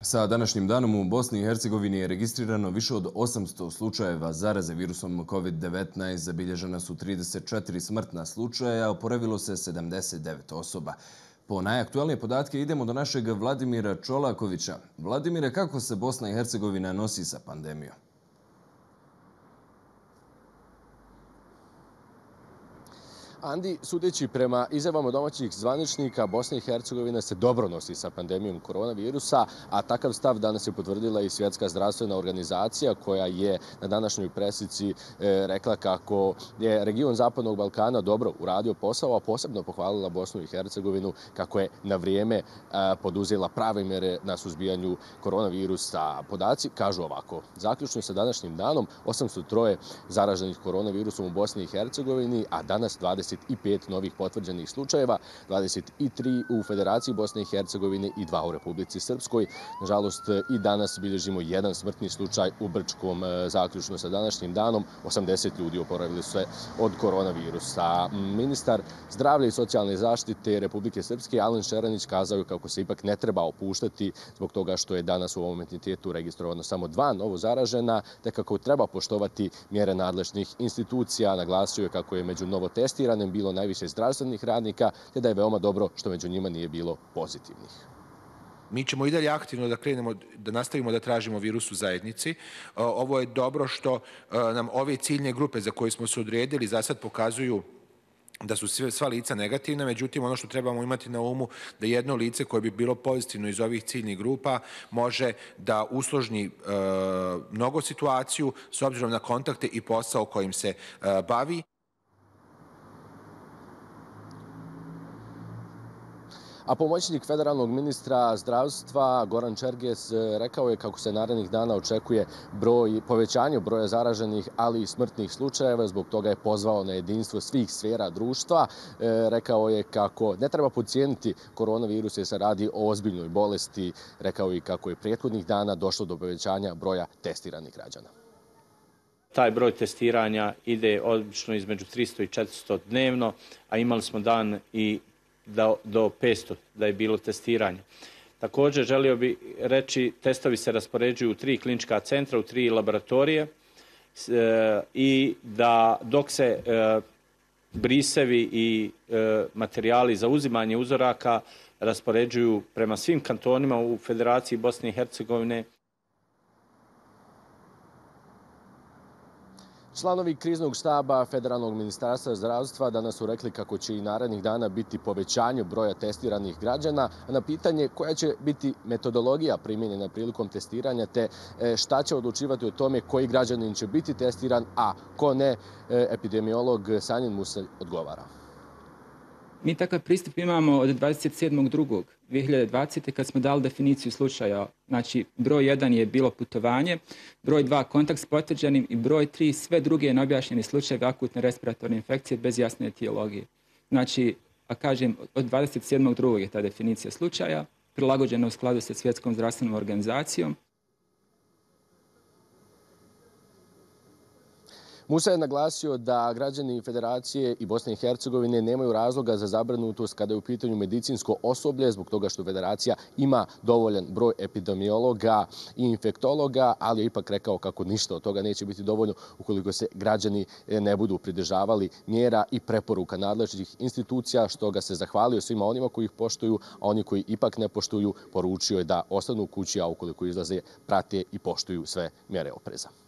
Sa današnjim danom u Bosni i Hercegovini je registrirano više od 800 slučajeva zaraze virusom COVID-19, zabilježena su 34 smrtna slučaja, a oporavilo se 79 osoba. Po najaktualnije podatke idemo do našeg Vladimira Čolakovića. Vladimire, kako se Bosna i Hercegovina nosi sa pandemijom? Andi, sudeći prema izjavama domaćih zvaničnika, Bosna i Hercegovina se dobro nosi sa pandemijom koronavirusa, a takav stav danas je potvrdila i Svjetska zdravstvena organizacija koja je na današnjoj presici rekla kako je region Zapadnog Balkana dobro uradio posao, a posebno pohvalila Bosnu i Hercegovinu kako je na vrijeme poduzela prave mjere na suzbijanju koronavirusa. Podaci kažu ovako: zaključno sa današnjim danom 803 zaraženih koronavirusom u Bosni i Hercegovini, a danas 25 novih potvrđenih slučajeva, 23 u Federaciji Bosne i Hercegovine i 2 u Republici Srpskoj. Nažalost, i danas bilježimo jedan smrtni slučaj u Brčkom. Zaključno sa današnjim danom 80 ljudi oporavili se od koronavirusa. Ministar zdravlja i socijalne zaštite Republike Srpske Alen Šeranić kazao je kako se ipak ne treba opuštati zbog toga što je danas u ovom entitetu registrovano samo 2 novo zaražena, te kako treba poštovati mjere nadležnih institucija. Naglasio je kako je među novotestiranim bilo najviše zdravstvenih radnika, te da je veoma dobro što među njima nije bilo pozitivnih. Mi ćemo i dalje aktivno da krenemo, da nastavimo da tražimo virus u zajednici. Ovo je dobro što nam ove ciljne grupe za koje smo se odredili za sad pokazuju da su sva lica negativna, međutim ono što trebamo imati na umu da jedno lice koje bi bilo pozitivno iz ovih ciljnih grupa može da usložni mnogo situaciju s obzirom na kontakte i posao kojim se bavi. A pomoćnik federalnog ministra zdravstva Goran Čerges rekao je kako se narednih dana očekuje povećanje broja zaraženih, ali i smrtnih slučajeva. Zbog toga je pozvao na jedinstvo svih sfera društva. Rekao je kako ne treba podcijeniti koronavirus jer se radi o ozbiljnoj bolesti. Rekao je kako je prethodnih dana došlo do povećanja broja testiranih građana. Taj broj testiranja ide obično između 300 i 400 dnevno, a imali smo dan i do 500 da je bilo testiranje. Također želio bih reći, testovi se raspoređuju u 3 klinička centra, u 3 laboratorije i da dok se brisevi i materijali za uzimanje uzoraka raspoređuju prema svim kantonima u Federaciji Bosne i Hercegovine. Članovi kriznog štaba Federalnog ministarstva zdravstva danas su rekli kako će i narednih dana biti povećanje broja testiranih građana. Na pitanje koja će biti metodologija primjenjena prilikom testiranja te šta će odlučivati o tome koji građanin će biti testiran, a ko ne, epidemiolog Sanjin Musa odgovara. Mi takav pristup imamo od 27.2.2020. kad smo dali definiciju slučaja. Znači, broj 1 je bilo putovanje, broj 2 kontakt s potvrđenim i broj 3 sve druge neobjašnjeni slučajevi akutne respiratorne infekcije bez jasne etiologije. Znači, a kažem, od 27.2. je ta definicija slučaja, prilagođena u skladu sa Svjetskom zdravstvenom organizacijom. Musa je naglasio da građani Federacije i Bosne i Hercegovine nemaju razloga za zabrinutost kada je u pitanju medicinsko osoblje, zbog toga što Federacija ima dovoljan broj epidemiologa i infektologa, ali je ipak rekao kako ništa od toga neće biti dovoljno ukoliko se građani ne budu pridržavali mjera i preporuka nadležnih institucija, što ga se zahvalio svima onima koji ih poštuju, a oni koji ipak ne poštuju poručio je da ostanu u kući, a ukoliko izlaze prate i poštuju sve mjere opreza.